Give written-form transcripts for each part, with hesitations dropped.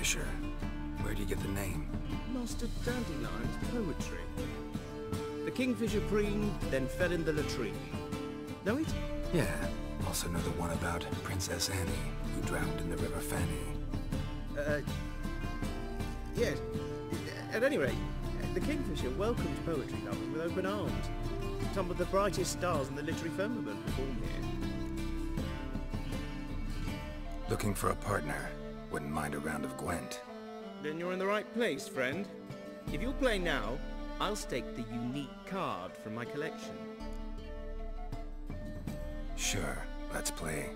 Kingfisher. Where do you get the name? Master Dandelion's poetry. The kingfisher preened, then fell in the latrine. Know it? Yeah. Also know the one about Princess Annie, who drowned in the River Fanny. Yes. At any rate, the kingfisher welcomed poetry lovers with open arms. Some of the brightest stars in the literary firmament perform here. Looking for a partner. Wouldn't mind a round of Gwent. Then you're in the right place, friend. If you'll play now, I'll stake the unique card from my collection. Sure, let's play.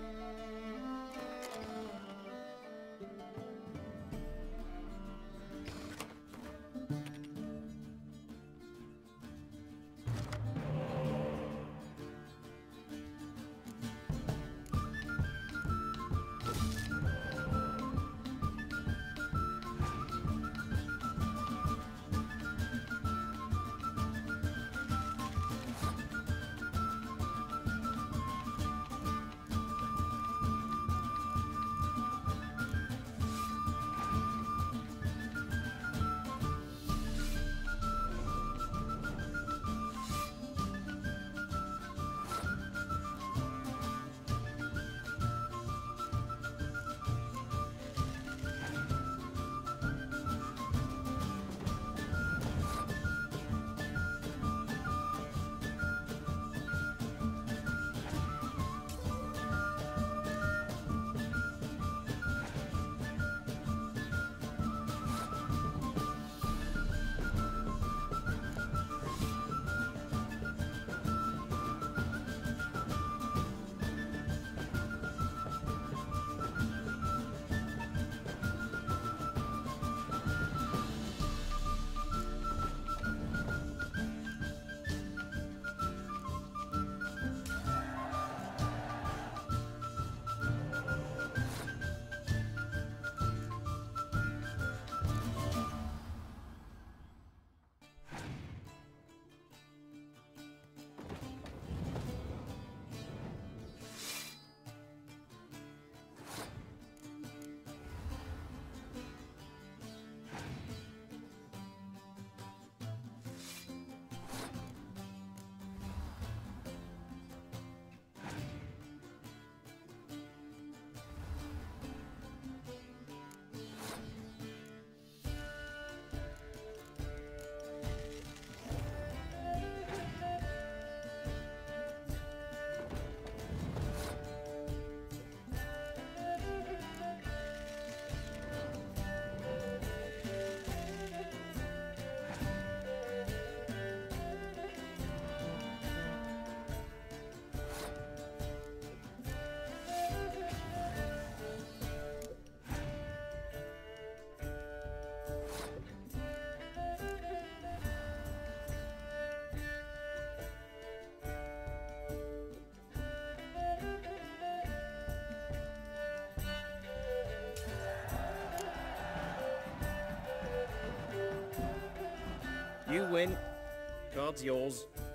You win. Card's yours.